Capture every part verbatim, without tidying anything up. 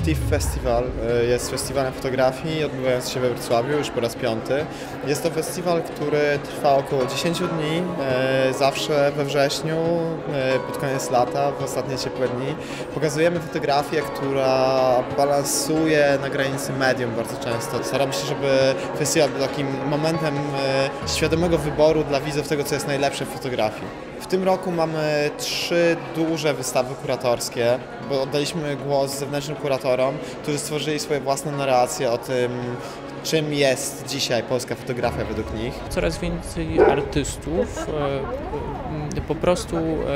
TIFF Festival jest festiwalem fotografii odbywający się we Wrocławiu już po raz piąty. Jest to festiwal, który trwa około dziesięć dni, zawsze we wrześniu, pod koniec lata, w ostatnie ciepłe dni. Pokazujemy fotografię, która balansuje na granicy medium bardzo często. Staramy się, żeby festiwal był takim momentem świadomego wyboru dla widzów tego, co jest najlepsze w fotografii. W tym roku mamy trzy duże wystawy kuratorskie, bo oddaliśmy głos zewnętrznym kuratorom, którzy stworzyli swoje własne narracje o tym, czym jest dzisiaj polska fotografia według nich. Coraz więcej artystów po prostu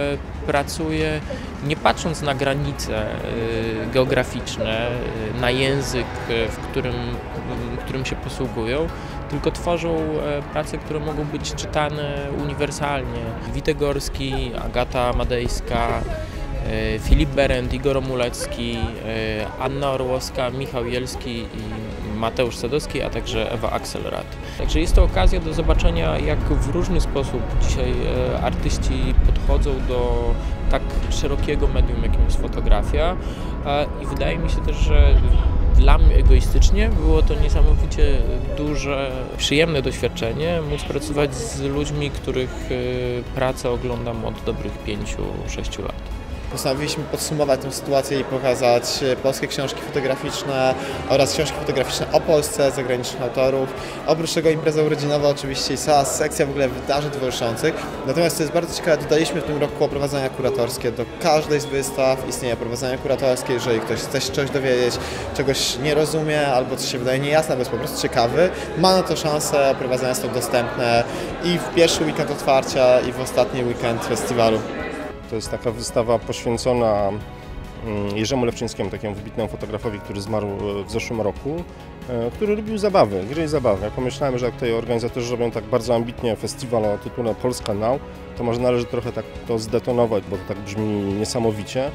pracuje nie patrząc na granice geograficzne, na język, w którym, którym się posługują, tylko tworzą prace, które mogą być czytane uniwersalnie. Witek Gorski, Agata Madejska, Filip Berend, Igor Omulecki, Anna Orłowska, Michał Jelski i Mateusz Sadowski, a także Ewa Axelrad. Także jest to okazja do zobaczenia, jak w różny sposób dzisiaj artyści podchodzą do tak szerokiego medium, jakim jest fotografia, i wydaje mi się też, że dla mnie egoistycznie było to niesamowicie duże, przyjemne doświadczenie móc pracować z ludźmi, których pracę oglądam od dobrych pięciu, sześciu lat. Postanowiliśmy podsumować tę sytuację i pokazać polskie książki fotograficzne oraz książki fotograficzne o Polsce, zagranicznych autorów. Oprócz tego impreza urodzinowa oczywiście i cała sekcja w ogóle wydarzeń towarzyszących. Natomiast co jest bardzo ciekawe, dodaliśmy w tym roku oprowadzania kuratorskie. Do każdej z wystaw istnieje oprowadzanie kuratorskie. Jeżeli ktoś chce się czegoś dowiedzieć, czegoś nie rozumie albo coś się wydaje niejasne, albo jest po prostu ciekawy, ma na to szansę, oprowadzenia są dostępne i w pierwszy weekend otwarcia, i w ostatni weekend festiwalu. To jest taka wystawa poświęcona Jerzemu Lewczyńskiemu, takiemu wybitnemu fotografowi, który zmarł w zeszłym roku, który lubił zabawy, gry i zabawy. Ja pomyślałem, że jak tutaj organizatorzy robią tak bardzo ambitnie festiwal o tytule Polska Now, to może należy trochę tak to zdetonować, bo to tak brzmi niesamowicie.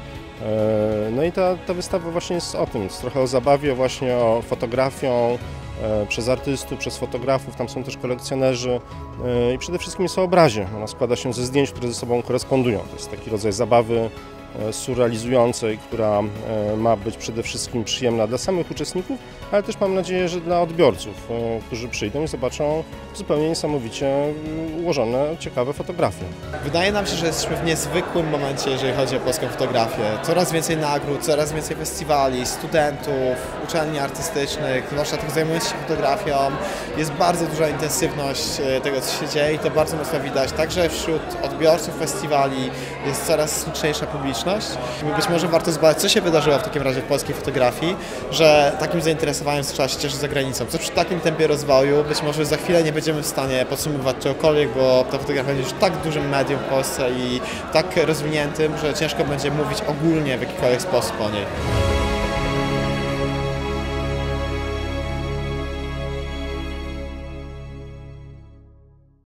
No i ta, ta wystawa właśnie jest o tym, jest trochę o zabawie, właśnie o fotografią, przez artystów, przez fotografów, tam są też kolekcjonerzy i przede wszystkim jest o obrazie. Ona składa się ze zdjęć, które ze sobą korespondują. To jest taki rodzaj zabawy surrealizującej, która ma być przede wszystkim przyjemna dla samych uczestników, ale też mam nadzieję, że dla odbiorców, którzy przyjdą i zobaczą zupełnie niesamowicie ułożone, ciekawe fotografie. Wydaje nam się, że jesteśmy w niezwykłym momencie, jeżeli chodzi o polską fotografię. Coraz więcej nagród, coraz więcej festiwali, studentów, uczelni artystycznych, zwłaszcza tych zajmujących się fotografią. Jest bardzo duża intensywność tego, co się dzieje i to bardzo mocno widać. Także wśród odbiorców festiwali jest coraz liczniejsza publiczność. Być może warto zbadać, co się wydarzyło w takim razie w polskiej fotografii, że takim zainteresowaniem zaczęła się cieszyć za granicą. Co przy takim tempie rozwoju być może za chwilę nie będziemy w stanie podsumować czegokolwiek, bo ta fotografia jest już tak dużym medium w Polsce i tak rozwiniętym, że ciężko będzie mówić ogólnie w jakikolwiek sposób o niej.